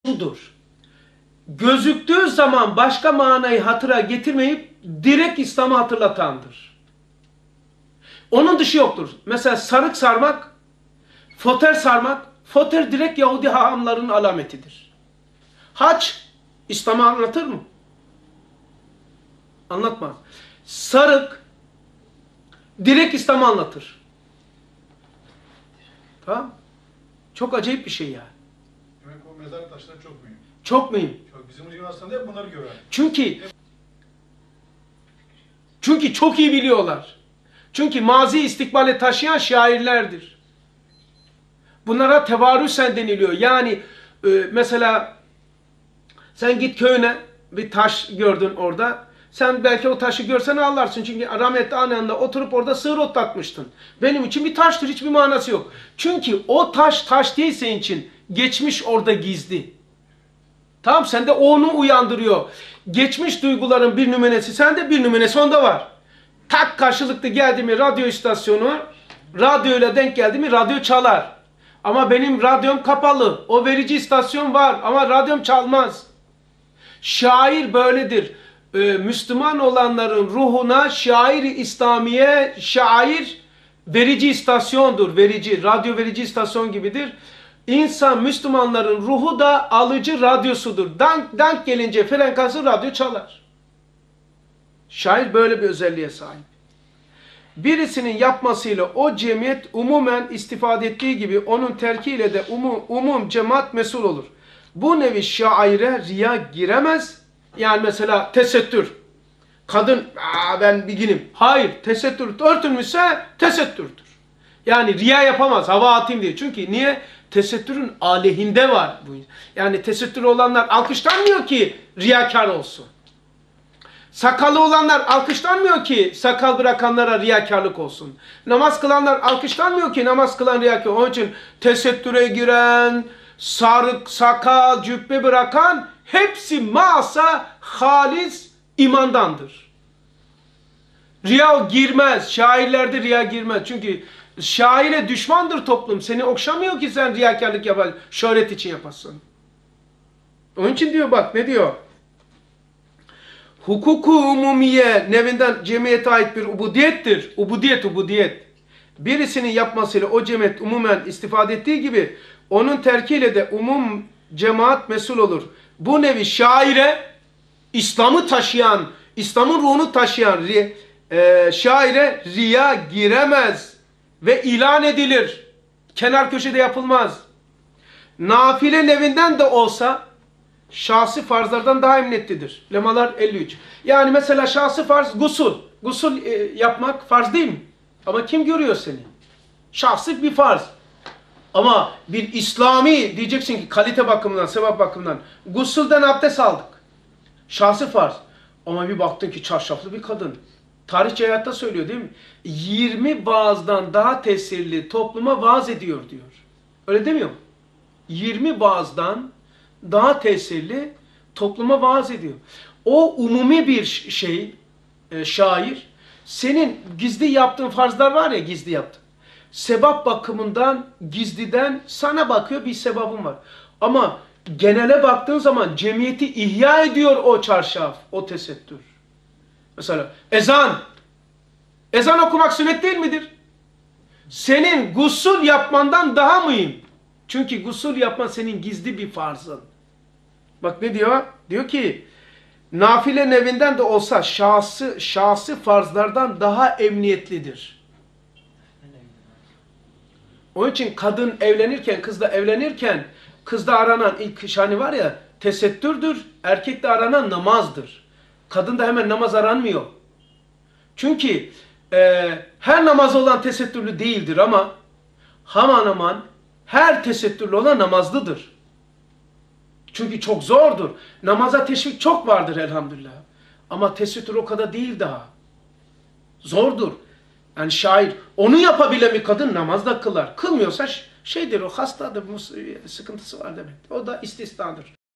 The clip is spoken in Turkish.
şudur. Gözüktüğü zaman başka manayı hatıra getirmeyip direkt İslam'ı hatırlatandır. Onun dışı yoktur. Mesela sarık sarmak, foter sarmak, foter direkt Yahudi hahamların alametidir. Hac, İslam'ı anlatır mı? Anlatmaz. Sarık, direkt İslam'ı anlatır. Tamam. Çok acayip bir şey yani. Demek o mezar taşları çok mühim. Çok mühim. Bizim Yunanistan'da hep bunları görüyor. Çünkü çok iyi biliyorlar. Çünkü mazi istikbale taşıyan şairlerdir. Bunlara tevarüsen deniliyor. Yani mesela sen git köyüne bir taş gördün orada. Sen belki o taşı görsen ağlarsın. Çünkü rahmetli annenle oturup orada sığır otlatmıştın. Benim için bir taştır. Hiçbir manası yok. Çünkü o taş değil senin için. Geçmiş orada gizli. Tamam, sende onu uyandırıyor. Geçmiş duyguların bir nümunesi sende, bir nümunesi onda var. Tak karşılıklı geldi mi radyo istasyonu, radyoyla denk geldi mi radyo çalar. Ama benim radyom kapalı. O verici istasyon var ama radyom çalmaz. Şair böyledir. Müslüman olanların ruhuna şair-i İslamiye, şair verici istasyondur. Verici, radyo verici istasyon gibidir. İnsan, Müslümanların ruhu da alıcı radyosudur. Dank gelince frekanslı radyo çalar. Şair böyle bir özelliğe sahip. Birisinin yapmasıyla o cemiyet umumen istifade ettiği gibi onun terkiyle de umum cemaat mesul olur. Bu nevi şaire riya giremez. Yani mesela tesettür. Kadın, ben biginim. Hayır, tesettür örtülmüşse tesettürdür. Yani riya yapamaz, hava atayım diye. Çünkü niye? Tesettürün aleyhinde var bu. Yani tesettürü olanlar alkışlanmıyor ki riyakar olsun. Sakalı olanlar alkışlanmıyor ki sakal bırakanlara riyakarlık olsun. Namaz kılanlar alkışlanmıyor ki namaz kılan riyakar. Onun için tesettüre giren, sarık, sakal, cübbe bırakan hepsi masa halis imandandır. Riya girmez. Şairlerde riya girmez. Çünkü şaire düşmandır toplum. Seni okşamıyor ki sen riyakarlık yapar. Şöhret için yapasın. Onun için diyor bak ne diyor? Hukuku umumiye nevinden cemiyete ait bir ubudiyettir. Ubudiyet. Birisinin yapmasıyla o cemiyet umumen istifade ettiği gibi onun terkiyle de umum cemaat mesul olur. Bu nevi şaire İslam'ı taşıyan, İslam'ın ruhunu taşıyan şaire riya giremez ve ilan edilir. Kenar köşede yapılmaz. Nafile nevinden de olsa şahsi farzlardan daha emniyetlidir. Lemalar 53. Yani mesela şahsi farz gusül. Gusül yapmak farz değil mi? Ama kim görüyor seni? Şahsi bir farz. Ama bir İslami diyeceksin ki kalite bakımından, sevap bakımından. Gusülden abdest aldık. Şahsi farz. Ama bir baktın ki çarşaflı bir kadın. Tarihçi hayatta söylüyor değil mi? 20 vaazdan daha tesirli topluma vaaz ediyor diyor. Öyle demiyor mu? 20 vaazdan daha tesirli topluma vaaz ediyor. O umumi bir şey, şair, senin gizli yaptığın farzlar var ya, gizli yaptın. Sebap bakımından, gizliden sana bakıyor, bir sebabın var. Ama genele baktığın zaman cemiyeti ihya ediyor o çarşaf, o tesettür. Mesela ezan. Ezan okumak sünnet değil midir? Senin gusül yapmandan daha mühim. Çünkü gusül yapman senin gizli bir farzın. Bak ne diyor? Diyor ki nafile nevinden de olsa şahsi farzlardan daha emniyetlidir. Onun için kadın evlenirken, kızla evlenirken kızda aranan ilk şani var ya tesettürdür, erkekte aranan namazdır. Kadında hemen namaz aranmıyor. Çünkü her namaz olan tesettürlü değildir ama aman aman her tesettürlü olan namazlıdır. Çünkü çok zordur. Namaza teşvik çok vardır elhamdülillah. Ama tesettür o kadar değil daha. Zordur. Yani şair onu yapabilen bir kadın namazda kılar. Kılmıyorsa şeydir o hastadır, sıkıntısı var demek. O da istisnadır.